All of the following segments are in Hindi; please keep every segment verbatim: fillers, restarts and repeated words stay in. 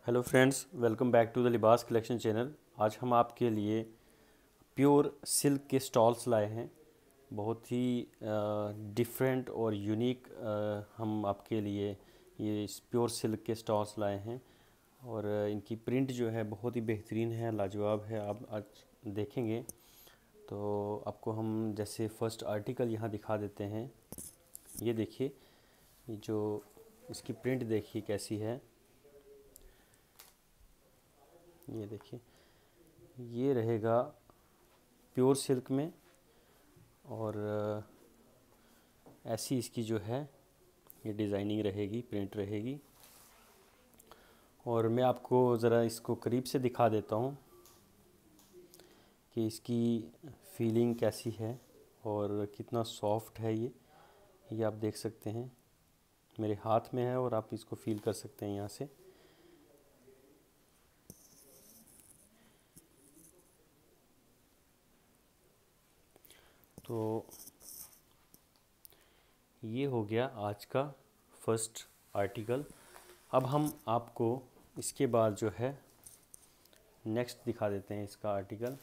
Hello friends, welcome back to the Libas collection channel. आज हम आपके लिए प्योर सिल्क के स्टॉल्स लाए हैं। बहुत ही डिफरेंट और यूनिक हम आपके लिए ये प्योर सिल्क के स्टॉल्स लाए हैं और अ, इनकी प्रिंट जो है बहुत ही बेहतरीन है, लाजवाब है। आप आज देखेंगे तो आपको हम जैसे फर्स्ट आर्टिकल यहाँ दिखा देते हैं। ये देखिए, ये जो इसकी प्रिंट देखिए कैसी है। ये देखिए, ये रहेगा प्योर सिल्क में और अ, ऐसी इसकी जो है ये डिज़ाइनिंग रहेगी, प्रिंट रहेगी। और मैं आपको ज़रा इसको करीब से दिखा देता हूँ कि इसकी फीलिंग कैसी है और कितना सॉफ्ट है। ये ये आप देख सकते हैं, मेरे हाथ में है और आप इसको फील कर सकते हैं यहाँ से। तो ये हो गया आज का फर्स्ट आर्टिकल। अब हम आपको इसके बाद जो है नेक्स्ट दिखा देते हैं इसका आर्टिकल।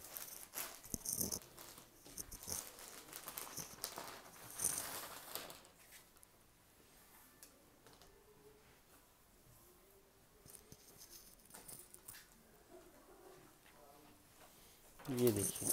ये देखिए,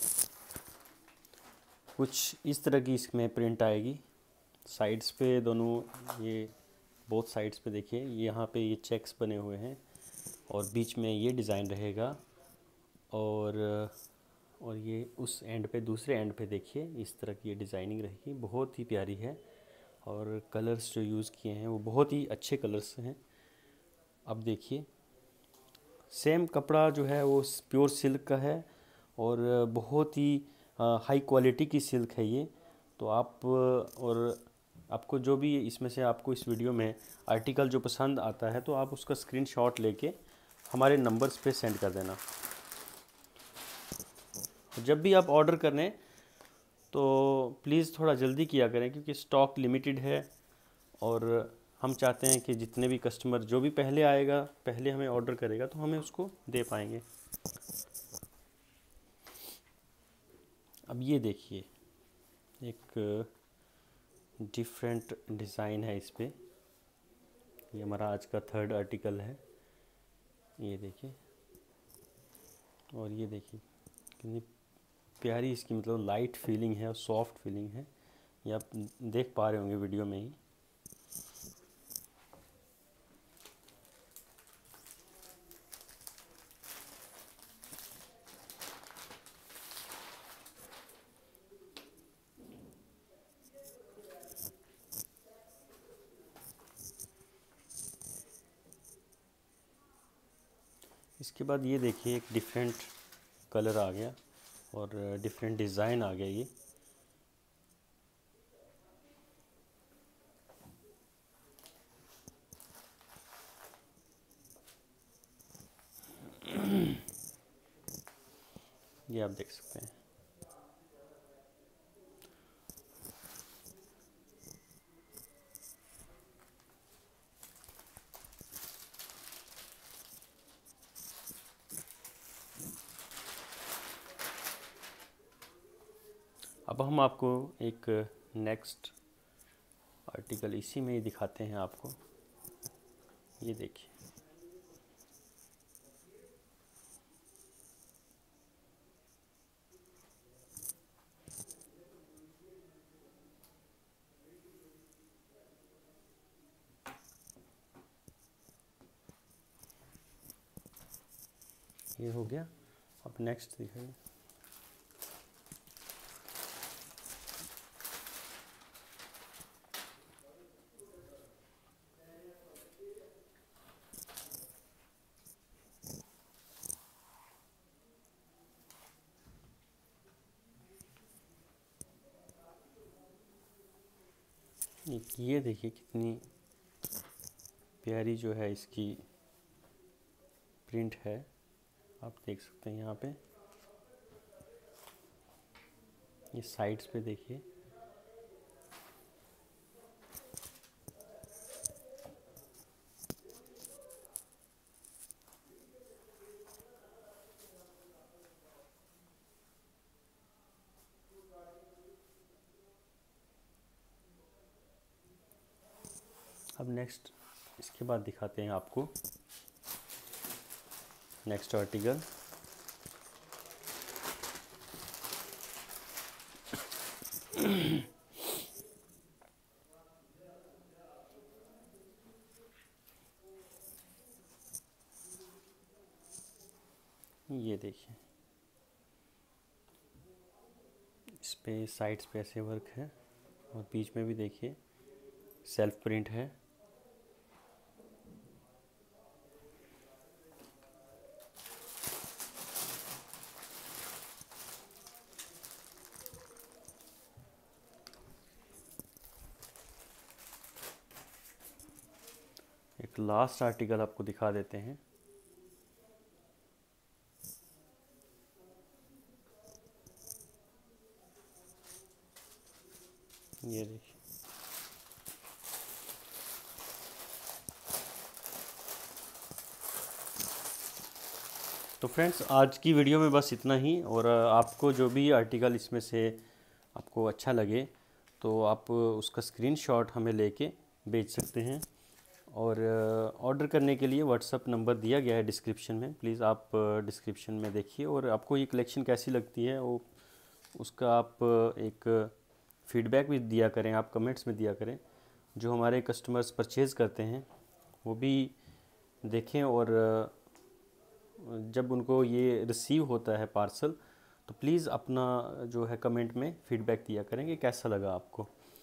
कुछ इस तरह की इसमें प्रिंट आएगी। साइड्स पे दोनों, ये बोथ साइड्स पे देखिए, यहाँ पे ये चेक्स बने हुए हैं और बीच में ये डिज़ाइन रहेगा। और और ये उस एंड पे, दूसरे एंड पे देखिए इस तरह की ये डिज़ाइनिंग रहेगी। बहुत ही प्यारी है और कलर्स जो यूज़ किए हैं वो बहुत ही अच्छे कलर्स हैं। अब देखिए, सेम कपड़ा जो है वो प्योर सिल्क का है और बहुत ही हाई क्वालिटी की सिल्क है ये। तो आप, और आपको जो भी इसमें से आपको इस वीडियो में आर्टिकल जो पसंद आता है तो आप उसका स्क्रीनशॉट लेके हमारे नंबर्स पे सेंड कर देना। जब भी आप ऑर्डर करें तो प्लीज़ थोड़ा जल्दी किया करें, क्योंकि स्टॉक लिमिटेड है और हम चाहते हैं कि जितने भी कस्टमर, जो भी पहले आएगा, पहले हमें ऑर्डर करेगा तो हमें उसको दे पाएंगे। अब ये देखिए, एक डिफरेंट डिज़ाइन है इस पे। ये हमारा आज का थर्ड आर्टिकल है। ये देखिए, और ये देखिए कितनी प्यारी इसकी मतलब लाइट फीलिंग है और सॉफ्ट फीलिंग है। ये आप देख पा रहे होंगे वीडियो में ही। इसके बाद ये देखिए, एक डिफरेंट कलर आ गया और डिफरेंट डिज़ाइन आ गया। ये ये आप देख सकते हैं। अब हम आपको एक नेक्स्ट आर्टिकल इसी में ही दिखाते हैं आपको। ये देखिए, ये हो गया। अब नेक्स्ट दिखाइए। एक ये देखिए, कितनी प्यारी जो है इसकी प्रिंट है। आप देख सकते हैं यहाँ पे, ये साइड्स पे देखिए। अब नेक्स्ट इसके बाद दिखाते हैं आपको नेक्स्ट आर्टिकल। ये देखिए, इस पे साइड्स पे ऐसे वर्क है और बीच में भी देखिए सेल्फ प्रिंट है। एक लास्ट आर्टिकल आपको दिखा देते हैं। ये देखिए, तो फ्रेंड्स आज की वीडियो में बस इतना ही। और आपको जो भी आर्टिकल इसमें से आपको अच्छा लगे तो आप उसका स्क्रीनशॉट हमें लेके भेज सकते हैं। और ऑर्डर करने के लिए व्हाट्सअप नंबर दिया गया है डिस्क्रिप्शन में, प्लीज़ आप डिस्क्रिप्शन में देखिए। और आपको ये कलेक्शन कैसी लगती है वो उसका आप एक फीडबैक भी दिया करें, आप कमेंट्स में दिया करें। जो हमारे कस्टमर्स परचेज़ करते हैं वो भी देखें, और जब उनको ये रिसीव होता है पार्सल तो प्लीज़ अपना जो है कमेंट में फीडबैक दिया करें कि कैसा लगा आपको।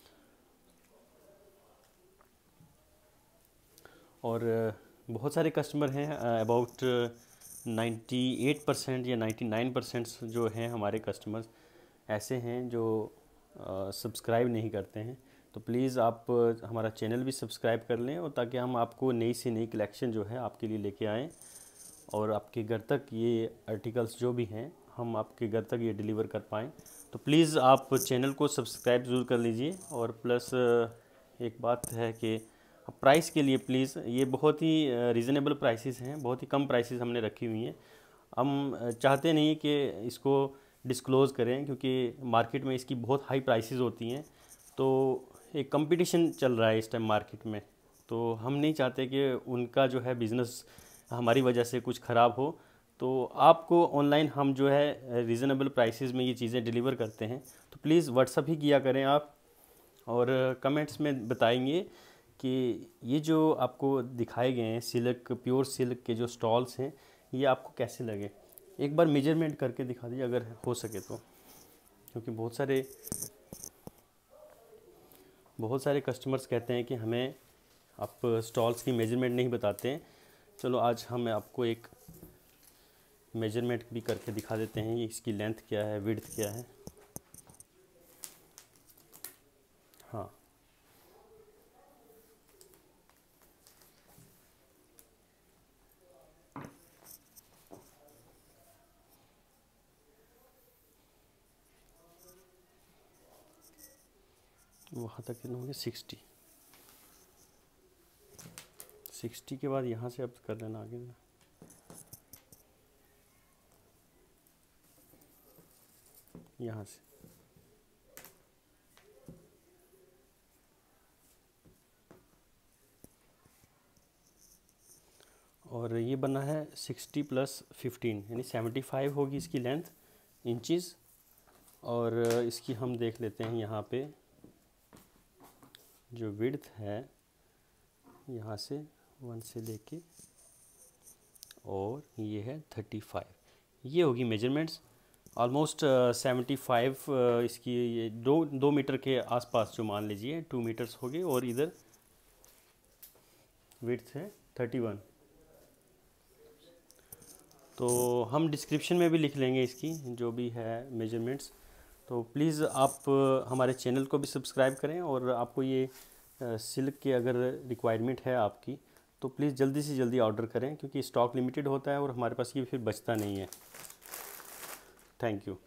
और बहुत सारे कस्टमर हैं, अबाउट नाइन्टी एट परसेंट या नाइन्टी नाइन परसेंट जो हैं हमारे कस्टमर्स ऐसे हैं जो सब्सक्राइब नहीं करते हैं। तो प्लीज़ आप हमारा चैनल भी सब्सक्राइब कर लें, और ताकि हम आपको नई से नई कलेक्शन जो है आपके लिए लेके आएँ और आपके घर तक ये आर्टिकल्स जो भी हैं हम आपके घर तक ये डिलीवर कर पाएँ। तो प्लीज़ आप चैनल को सब्सक्राइब ज़रूर कर लीजिए। और प्लस एक बात है कि प्राइस के लिए प्लीज़, ये बहुत ही रीज़नेबल प्राइसेस हैं, बहुत ही कम प्राइसेस हमने रखी हुई हैं। हम चाहते नहीं कि इसको डिस्क्लोज़ करें क्योंकि मार्केट में इसकी बहुत हाई प्राइसेस होती हैं। तो एक कंपटीशन चल रहा है इस टाइम मार्केट में, तो हम नहीं चाहते कि उनका जो है बिज़नेस हमारी वजह से कुछ ख़राब हो। तो आपको ऑनलाइन हम जो है रीज़नेबल प्राइसेस में ये चीज़ें डिलीवर करते हैं। तो प्लीज़ व्हाट्सअप ही किया करें आप, और कमेंट्स में बताएंगे कि ये जो आपको दिखाए गए हैं सिल्क, प्योर सिल्क के जो स्टॉल्स हैं ये आपको कैसे लगे। एक बार मेजरमेंट करके दिखा दीजिए अगर हो सके तो, क्योंकि बहुत सारे बहुत सारे कस्टमर्स कहते हैं कि हमें आप स्टॉल्स की मेजरमेंट नहीं बताते हैं। चलो आज हम आपको एक मेजरमेंट भी करके दिखा देते हैं, ये इसकी लेंथ क्या है, विड्थ क्या है। हाँ, वहाँ तक कितना होंगे, सिक्सटी सिक्सटी के बाद यहाँ से अब कर लेना आगे ना। यहाँ से और ये बना है सिक्सटी प्लस फिफ्टीन यानी सेवेंटी फाइव होगी इसकी लेंथ इंचज़। और इसकी हम देख लेते हैं यहाँ पे जो विड्थ है यहाँ से वन से लेके, और ये है थर्टी फाइव। ये होगी मेजरमेंट्स ऑलमोस्ट सेवेंटी फाइव। इसकी ये दो दो मीटर के आसपास जो मान लीजिए टू मीटर्स हो गए, और इधर विड्थ है थर्टी वन। तो हम डिस्क्रिप्शन में भी लिख लेंगे इसकी जो भी है मेजरमेंट्स। तो प्लीज़ आप हमारे चैनल को भी सब्सक्राइब करें, और आपको ये सिल्क के अगर रिक्वायरमेंट है आपकी तो प्लीज़ जल्दी से जल्दी ऑर्डर करें, क्योंकि स्टॉक लिमिटेड होता है और हमारे पास ये फिर बचता नहीं है। Thank you.